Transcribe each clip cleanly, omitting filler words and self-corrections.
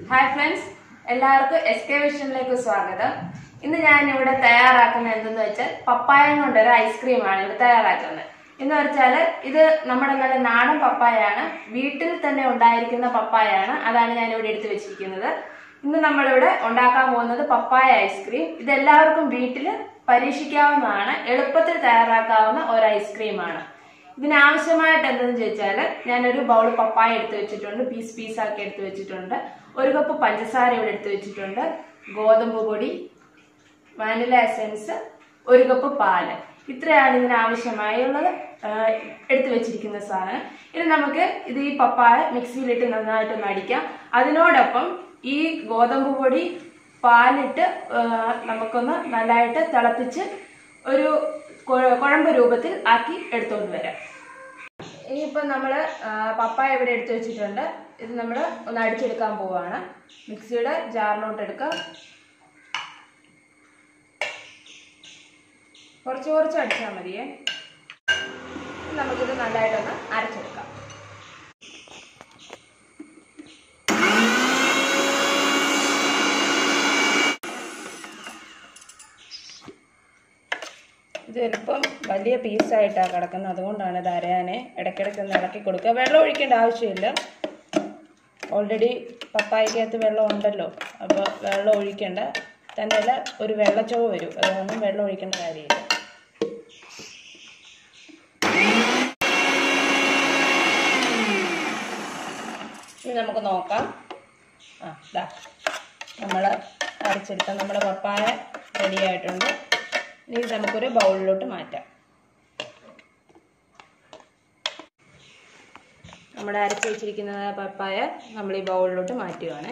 Hi friends, എല്ലാവർക്കും SK വിഷനിലേക്ക് സ്വാഗതം. ഇന്ന് ഞാൻ ഇവിടെ തയ്യാറാക്കുന്നത് എന്തെന്ന് വെച്ചാൽ പപ്പായ കൊണ്ടൊരു ഐസ്ക്രീമാണ് ഇവിടെ തയ്യാറാക്കുന്നത്. എന്ന് വെച്ചാൽ ഇത് നമ്മുടെ നല്ല നാടൻ പപ്പായാണ്, വീട്ടിൽ തന്നെ ഉണ്ടായിരിക്കുന്ന പപ്പായാണ്. അതാണ് ഞാൻ ഇവിടെ എടുത്തു വെച്ചിരിക്കുന്നത്. ഇന്ന് നമ്മളിവിടെ ഉണ്ടാക്കാൻ പോകുന്നത് പപ്പായ ഐസ്ക്രീം. ഇത് എല്ലാവർക്കും വീട്ടിൽ പരീക്ഷിക്കാവുന്നതാണ്, എളുപ്പത്തിൽ തയ്യാറാക്കാവുന്ന ഒരു ഐസ്ക്രീമാണ്. ഇതിനാവശ്യമായിട്ട് എന്തെന്ന് ചോദിച്ചാൽ ഞാനൊരു ബൗൾ പപ്പായ എടുത്ത് വെച്ചിട്ടുണ്ട്, പീസാക്കി എടുത്ത് വെച്ചിട്ടുണ്ട്. 1 കപ്പ് പഞ്ചസാര ഇവിടെ എടുത്ത് വെച്ചിട്ടുണ്ട്, ഗോതമ്പ് പൊടി, വാനില എസൻസ്, 1 കപ്പ് പാല്. ഇത്രയാണ് ഇതിനാവശ്യമായുള്ളത് എടുത്തു വെച്ചിരിക്കുന്ന സാധനം. ഇനി നമുക്ക് ഈ പപ്പായ മിക്സിയിലിട്ട് നന്നായിട്ടൊന്ന് അടിക്കാം. അതിനോടൊപ്പം ഈ ഗോതമ്പ് പൊടി പാലിട്ട് നമുക്കൊന്ന് നല്ലതായിട്ട് തിളപ്പിച്ച് ഒരു കുഴമ്പ് രൂപത്തിൽ ആക്കി എടുത്തുകൊണ്ട് വരാം. ഇനിയിപ്പോൾ നമ്മൾ പപ്പായ ഇവിടെ എടുത്തു വെച്ചിട്ടുണ്ട്. ഇത് നമ്മൾ ഒന്ന് അടിച്ചെടുക്കാൻ പോവുകയാണ്. മിക്സിയുടെ ജാറിലോട്ട് എടുക്കാം. കുറച്ച് അടിച്ചാൽ മതിയേ. നമുക്കിത് നല്ലതായിട്ടൊന്ന് അരച്ചെടുക്കാം. ഇത് ചിലപ്പം വലിയ പീസായിട്ടാണ് കിടക്കുന്നത്, അതുകൊണ്ടാണ് ഇത് അരയാനെ ഇടയ്ക്കിടയ്ക്ക് ഒന്ന് ഇളക്കി കൊടുക്കുക. വെള്ളം ഒഴിക്കേണ്ട ആവശ്യമില്ല, ഓൾറെഡി പപ്പായക്കകത്ത് വെള്ളം ഉണ്ടല്ലോ, അപ്പോൾ വെള്ളം ഒഴിക്കേണ്ട. തന്നെയല്ല, ഒരു വെള്ളച്ചോവ് വരും, അതുകൊണ്ടും വെള്ളം ഒഴിക്കേണ്ട കാര്യമില്ല. ഇനി നമുക്ക് നോക്കാം. നമ്മൾ അരച്ചെടുത്ത നമ്മുടെ പപ്പായ റെഡിയായിട്ടുണ്ട്. ഇനി നമുക്കൊരു ബൗളിലോട്ട് മാറ്റാം. നമ്മുടെ അരച്ച് വെച്ചിരിക്കുന്ന പപ്പായ നമ്മൾ ഈ ബൗളിലോട്ട് മാറ്റുകയാണ്.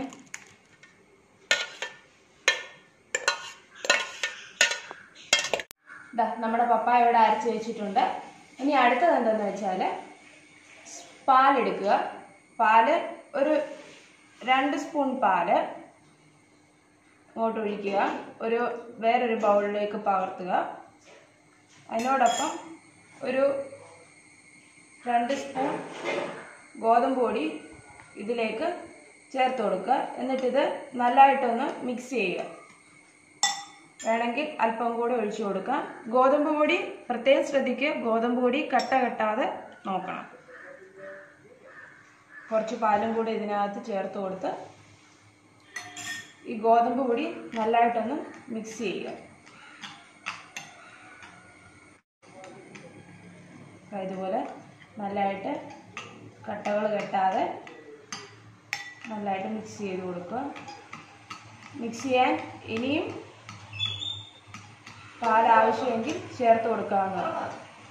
നമ്മുടെ പപ്പായ ഇവിടെ അരച്ച് വെച്ചിട്ടുണ്ട്. ഇനി അടുത്തത് എന്താണെന്ന് വെച്ചാൽ പാലെടുക്കുക. പാല് ഒരു 2 സ്പൂൺ പാല് ഇങ്ങോട്ട് ഒഴിക്കുക. വേറൊരു ബൗളിലേക്ക് പകർത്തുക. അതിനോടൊപ്പം ഒരു 2 സ്പൂൺ ഗോതമ്പ് പൊടി ഇതിലേക്ക് ചേർത്ത് കൊടുക്കുക. എന്നിട്ടിത് നല്ലതായിട്ടൊന്ന് മിക്സ് ചെയ്യുക. വേണമെങ്കിൽ അല്പം കൂടി ഒഴിച്ചു കൊടുക്കാം. ഗോതമ്പ് പൊടി പ്രത്യേകം ശ്രദ്ധിക്കുക, ഗോതമ്പ് പൊടി കട്ട കെട്ടാതെ നോക്കണം. കുറച്ച് പാലും കൂടി ഇതിനകത്ത് ചേർത്ത് കൊടുത്ത് ഈ ഗോതമ്പ് പൊടി നല്ലതായിട്ടൊന്ന് മിക്സ് ചെയ്യുക. ഇതുപോലെ നല്ലതായിട്ട് കട്ടകൾ കെട്ടാതെ നല്ലതായിട്ട് മിക്സ് ചെയ്ത് കൊടുക്കുക. മിക്സ് ചെയ്യാൻ ഇനിയും പാൽ ആവശ്യമെങ്കിൽ ചേർത്ത് കൊടുക്കാവുന്നതാണ്.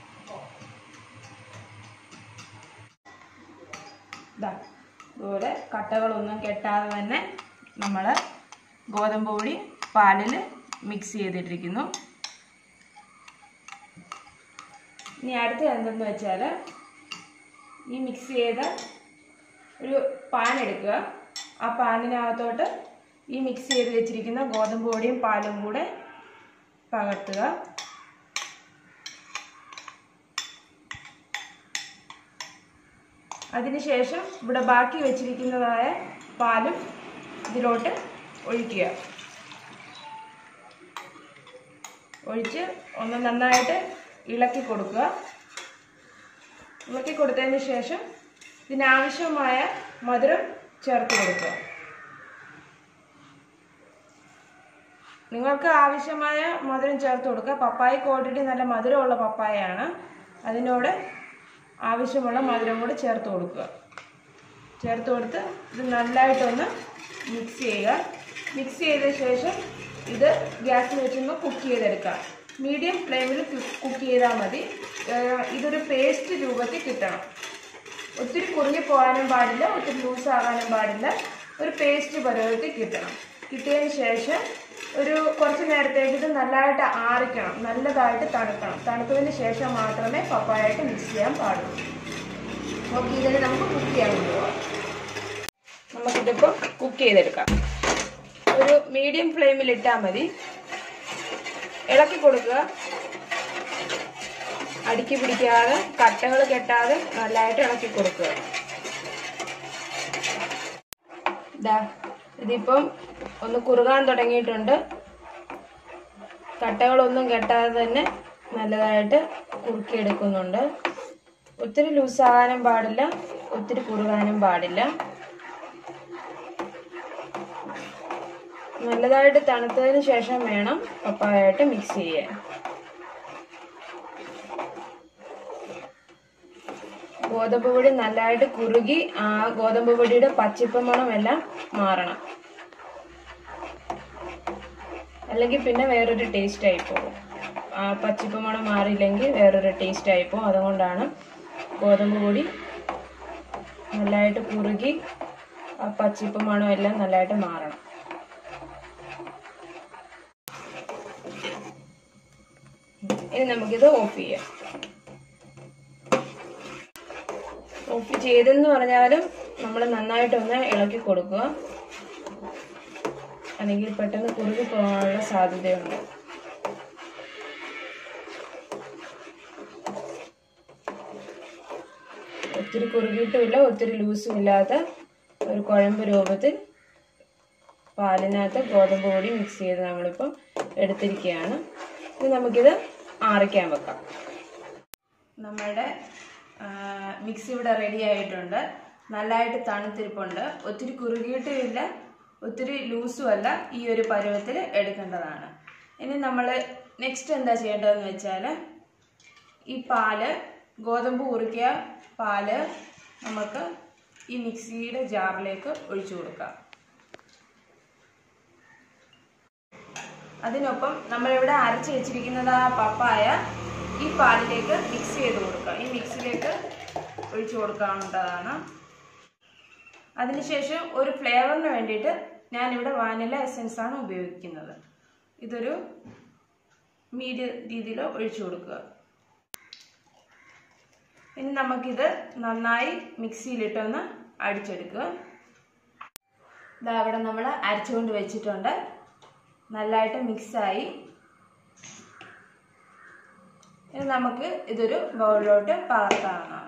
ഇതുപോലെ കട്ടകളൊന്നും കെട്ടാതെ തന്നെ നമ്മൾ ഗോതമ്പ് പൊടി പാലിൽ മിക്സ് ചെയ്തിട്ടിരിക്കുന്നു. ഇനി അടുത്തത് എന്തെന്ന് വെച്ചാൽ ഈ മിക്സ് ചെയ്ത ഒരു പാൻ എടുക്കുക. ആ പാനിനകത്തോട്ട് ഈ മിക്സ് ചെയ്ത് വെച്ചിരിക്കുന്ന ഗോതമ്പ് പൊടിയും പാലും കൂടെ പകർത്തുക. അതിനുശേഷം ഇവിടെ ബാക്കി വെച്ചിരിക്കുന്നതായ പാലും ഇതിലോട്ട് ഒഴിക്കുക. ഒഴിച്ച് ഒന്ന് നന്നായിട്ട് ഇളക്കി കൊടുക്കുക. ഇളക്കി കൊടുത്തതിന് ശേഷം ഇതിനാവശ്യമായ മധുരം ചേർത്ത് കൊടുക്കുക. നിങ്ങൾക്ക് ആവശ്യമായ മധുരം ചേർത്ത് കൊടുക്കുക. പപ്പായക്ക് ഓൾറെഡി നല്ല മധുരമുള്ള പപ്പായയാണ്, അതിനോട് ആവശ്യമുള്ള മധുരം കൂടി ചേർത്ത് കൊടുക്കുക. ചേർത്ത് കൊടുത്ത് ഇത് നല്ലതായിട്ടൊന്ന് മിക്സ് ചെയ്യുക. മിക്സ് ചെയ്ത ശേഷം ഇത് ഗ്യാസിൽ വെച്ചൊന്ന് കുക്ക് ചെയ്തെടുക്കുക. മീഡിയം ഫ്ലെയിമിൽ കുക്ക് ചെയ്താൽ മതി. ഇതൊരു പേസ്റ്റ് രൂപത്തിൽ കിട്ടണം. ഒത്തിരി കുറുകി പോകാനും പാടില്ല, ഒത്തിരി ലൂസാകാനും പാടില്ല. ഒരു പേസ്റ്റ് പരുവത്തിൽ കിട്ടണം. കിട്ടിയതിന് ശേഷം കുറച്ച് നേരത്തേക്ക് ഇത് നല്ലതായിട്ട് ആറിക്കണം, നല്ലതായിട്ട് തണുക്കണം. തണുത്തതിന് ശേഷം മാത്രമേ പപ്പായായിട്ട് മിക്സ് ചെയ്യാൻ പാടുള്ളൂ. ഓക്കെ, ഇതിന് നമുക്ക് കുക്ക് ചെയ്യാൻ കൊണ്ടുപോകാം. നമുക്കിതിപ്പോൾ കുക്ക് ചെയ്തെടുക്കാം. ഒരു മീഡിയം ഫ്ലെയിമിൽ ഇട്ടാൽ മതി. ഇളക്കി കൊടുക്കുക. അടുക്കി പിടിക്കാതെ കട്ടകൾ കെട്ടാതെ നല്ലതായിട്ട് ഇളക്കി കൊടുക്കുക. ഇതിപ്പം ഒന്ന് കുറുകാൻ തുടങ്ങിയിട്ടുണ്ട്. കട്ടകളൊന്നും കെട്ടാതെ തന്നെ നല്ലതായിട്ട് കുറുക്കിയെടുക്കുന്നുണ്ട്. ഒത്തിരി ലൂസാകാനും പാടില്ല, ഒത്തിരി കുറുകാനും പാടില്ല. നല്ലതായിട്ട് തണുത്തതിന് ശേഷം വേണം പപ്പായായിട്ട് മിക്സ് ചെയ്യാൻ. ഗോതമ്പ് പൊടി നല്ലതായിട്ട് കുറുകി ആ ഗോതമ്പ് പൊടിയുടെ പച്ചിപ്പ് മണമെല്ലാം മാറണം. അല്ലെങ്കിൽ പിന്നെ വേറൊരു ടേസ്റ്റ് ആയിപ്പോകും. ആ പച്ചിപ്പ് മണം മാറിയില്ലെങ്കിൽ വേറൊരു ടേസ്റ്റ് ആയിപ്പോകും. അതുകൊണ്ടാണ് ഗോതമ്പ് പൊടി നല്ലതായിട്ട് കുറുകി ആ പച്ചിപ്പ് മണം എല്ലാം നല്ലതായിട്ട് മാറണം. ഇനി നമുക്കിത് ഓഫ് ചെയ്യാം. ഓഫ് ചെയ്തെന്ന് പറഞ്ഞാലും നമ്മൾ നന്നായിട്ടൊന്ന് ഇളക്കി കൊടുക്കുക, അല്ലെങ്കിൽ പെട്ടെന്ന് കുറുകി പോകാനുള്ള സാധ്യതയുണ്ട്. ഒത്തിരി കുറുകിയിട്ടുമില്ല, ഒത്തിരി ലൂസും ഇല്ലാത്ത ഒരു കുഴമ്പ് രൂപത്തിൽ പാലിനകത്ത് ഗോതമ്പ് പൊടി മിക്സ് ചെയ്ത് നമ്മളിപ്പം എടുത്തിരിക്കുകയാണ്. ഇനി നമുക്കിത് ആറിക്കാൻ വെക്കാം. നമ്മുടെ മിക്സ് ഇവിടെ റെഡി ആയിട്ടുണ്ട്. നല്ലതായിട്ട് തണുത്തിരിപ്പുണ്ട്. ഒത്തിരി കുറുകിയിട്ടുമില്ല, ഒത്തിരി ലൂസും അല്ല. ഈ ഒരു പരുവത്തിൽ എടുക്കേണ്ടതാണ്. ഇനി നമ്മൾ നെക്സ്റ്റ് എന്താ ചെയ്യേണ്ടതെന്ന് വെച്ചാൽ, ഈ പാല്, ഗോതമ്പ് കുറുക്കിയ പാല് നമുക്ക് ഈ മിക്സിയുടെ ജാറിലേക്ക് ഒഴിച്ചു കൊടുക്കാം. അതിനൊപ്പം നമ്മളിവിടെ അരച്ച് വെച്ചിരിക്കുന്നത് ആ പപ്പായ ഈ പാലിലേക്ക് മിക്സ് ചെയ്ത് കൊടുക്കുക. ഈ മിക്സിയിലേക്ക് ഒഴിച്ചു കൊടുക്കാവുന്നതാണ്. അതിനുശേഷം ഒരു ഫ്ലേവറിന് വേണ്ടിയിട്ട് ഞാനിവിടെ വാനില എസൻസ് ആണ് ഉപയോഗിക്കുന്നത്. ഇതൊരു മീഡിയം രീതിയിൽ ഒഴിച്ചു കൊടുക്കുക. ഇനി നമുക്കിത് നന്നായി മിക്സിയിലിട്ടൊന്ന് അടിച്ചെടുക്കുക. ഇതാ ഇവിടെ നമ്മൾ അരച്ചുകൊണ്ട് വെച്ചിട്ടുണ്ട്. നല്ലതായിട്ട് മിക്സായി. ഇനി നമുക്ക് ഇതൊരു ബൗളിലോട്ട് പകർത്താവുന്നതാണ്.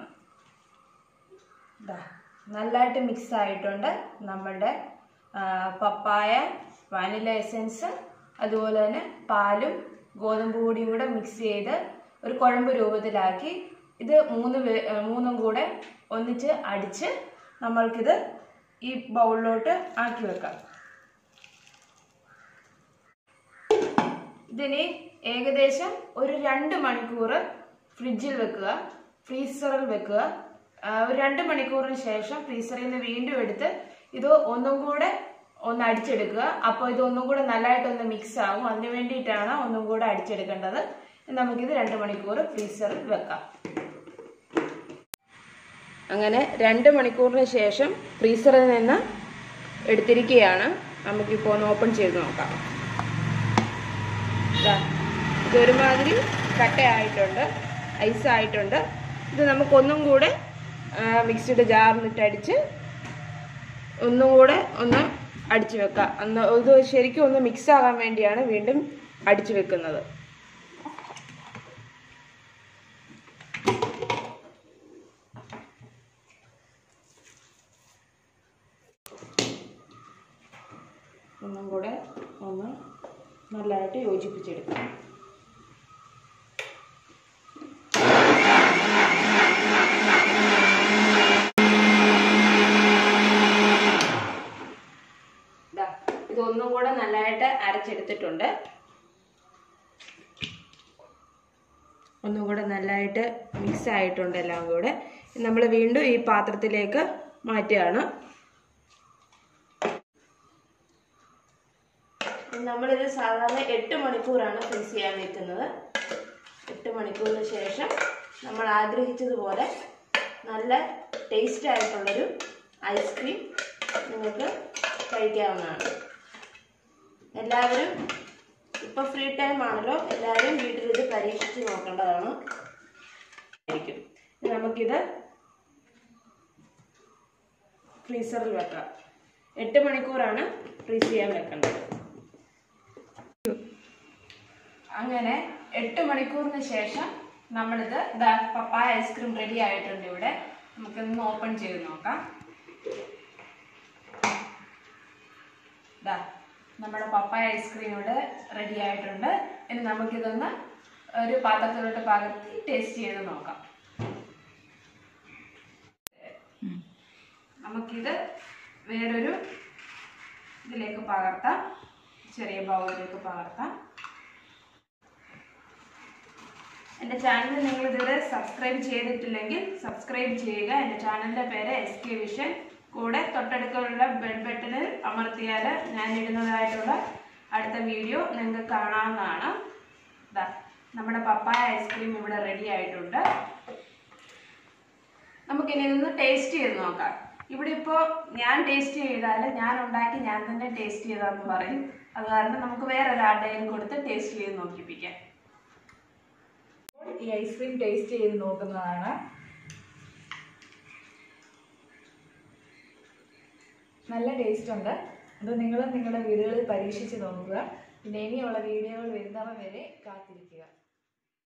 നല്ലതായിട്ട് മിക്സ് ആയിട്ടുണ്ട്. നമ്മളുടെ പപ്പായ, വാനില എസൻസ്, അതുപോലെ തന്നെ പാലും ഗോതമ്പ് പൊടിയും കൂടെ മിക്സ് ചെയ്ത് ഒരു കുഴമ്പ് രൂപത്തിലാക്കി ഇത് മൂന്നും കൂടെ ഒന്നിച്ച് അടിച്ച് നമ്മൾക്കിത് ഈ ബൗളിലോട്ട് ആക്കി വെക്കാം. ഇതിന് ഏകദേശം ഒരു 2 മണിക്കൂർ ഫ്രിഡ്ജിൽ വെക്കുക, ഫ്രീസറിൽ വെക്കുക. ഒരു 2 മണിക്കൂറിന് ശേഷം ഫ്രീസറിൽ നിന്ന് വീണ്ടും എടുത്ത് ഇത് ഒന്നും കൂടെ ഒന്ന് അടിച്ചെടുക്കുക. അപ്പോൾ ഇതൊന്നും കൂടെ നല്ലതായിട്ടൊന്ന് മിക്സ് ആകും. അതിന് വേണ്ടിയിട്ടാണ് ഒന്നും കൂടെ അടിച്ചെടുക്കേണ്ടത്. നമുക്കിത് 2 മണിക്കൂർ ഫ്രീസറിൽ വെക്കാം. അങ്ങനെ 2 മണിക്കൂറിന് ശേഷം ഫ്രീസറിൽ നിന്ന് എടുത്തിരിക്കുകയാണ്. നമുക്കിപ്പോൾ ഒന്ന് ഓപ്പൺ ചെയ്ത് നോക്കാം. ഇതൊരുമാതിരി കട്ടയായിട്ടുണ്ട്, ഐസായിട്ടുണ്ട്. ഇത് നമുക്കൊന്നും കൂടെ മിക്സിയുടെ ജാറിലിട്ട് അടിച്ച് ഒന്നും കൂടെ ഒന്ന് അടിച്ചു വെക്കാം. ഇത് ശരിക്കും ഒന്ന് മിക്സ് ആകാൻ വേണ്ടിയാണ് വീണ്ടും അടിച്ചു വെക്കുന്നത്. ഒന്നും കൂടെ ഒന്ന് നല്ലതായിട്ട് യോജിപ്പിച്ചെടുക്കാം. ഇതൊന്നും കൂടെ നല്ലതായിട്ട് അരച്ചെടുത്തിട്ടുണ്ട്. ഒന്നും കൂടെ നല്ലതായിട്ട് മിക്സ് ആയിട്ടുണ്ട് എല്ലാം കൂടെ. നമ്മൾ വീണ്ടും ഈ പാത്രത്തിലേക്ക് മാറ്റുകയാണ്. നമ്മളിത് സാധാരണ 8 മണിക്കൂറാണ് ഫ്രീസ് ചെയ്യാൻ വെക്കുന്നത്. 8 മണിക്കൂറിന് ശേഷം നമ്മൾ ആഗ്രഹിച്ചതുപോലെ നല്ല ടേസ്റ്റ് ആയിട്ടുള്ളൊരു ഐസ്ക്രീം നിങ്ങൾക്ക് കഴിക്കാവുന്നതാണ്. എല്ലാവരും ഇപ്പോൾ ഫ്രീ ടൈം ആണല്ലോ, എല്ലാവരും വീട്ടിലിത് പരീക്ഷിച്ച് നോക്കേണ്ടതാണ്. നമുക്കിത് ഫ്രീസറിൽ വെക്കാം. 8 മണിക്കൂറാണ് ഫ്രീസ് ചെയ്യാൻ വെക്കേണ്ടത്. അങ്ങനെ 8 മണിക്കൂറിന് ശേഷം നമ്മളിത് പപ്പായ ഐസ്ക്രീം റെഡി ആയിട്ടുണ്ട്. ഇവിടെ നമുക്കൊന്ന് ഓപ്പൺ ചെയ്ത് നോക്കാം. ഇതാ നമ്മുടെ പപ്പായ ഐസ്ക്രീം ഇവിടെ റെഡി ആയിട്ടുണ്ട്. ഇനി നമുക്കിതൊന്ന് ഒരു പാത്രത്തിലോട്ട് പകർത്തി ടേസ്റ്റ് ചെയ്ത് നോക്കാം. നമുക്കിത് വേറൊരു ഇതിലേക്ക് പകർത്താം, ചെറിയ ബൗളിലേക്ക് പകർത്താം. എൻ്റെ ചാനൽ നിങ്ങൾ ഇതുവരെ സബ്സ്ക്രൈബ് ചെയ്തിട്ടില്ലെങ്കിൽ സബ്സ്ക്രൈബ് ചെയ്യുക. എൻ്റെ ചാനലിൻ്റെ പേര് SK വിഷൻ. കൂടെ തൊട്ടടുത്തുള്ള ബെൽ ബട്ടണിൽ അമർത്തിയാൽ ഞാൻ ഇടുന്നതായിട്ടുള്ള അടുത്ത വീഡിയോ നിങ്ങൾക്ക് കാണാവുന്നതാണ്. ഇതാ നമ്മുടെ പപ്പായ ഐസ്ക്രീം ഇവിടെ റെഡി ആയിട്ടുണ്ട്. നമുക്കിനി ഇതൊന്ന് ടേസ്റ്റ് ചെയ്ത് നോക്കാം. ഇവിടെ ഇപ്പോൾ ഞാൻ ടേസ്റ്റ് ചെയ്താൽ ഞാൻ ഉണ്ടാക്കി ഞാൻ തന്നെ ടേസ്റ്റ് ചെയ്താന്ന് പറയും. അത് കാരണം നമുക്ക് വേറെ ഒരാളുടെയും കൊടുത്ത് ടേസ്റ്റ് ചെയ്ത് നോക്കിപ്പിക്കാം. ഈ ഐസ്ക്രീം ടേസ്റ്റ് ചെയ്ത് നോക്കുന്നതാണ്. നല്ല ടേസ്റ്റ് ഉണ്ട്. അത് നിങ്ങൾ നിങ്ങളുടെ വീടുകളിൽ പരീക്ഷിച്ച് നോക്കുക. പിന്നെ ഇനിയുള്ള വീഡിയോകൾ വരുന്നവ വരെ കാത്തിരിക്കുക.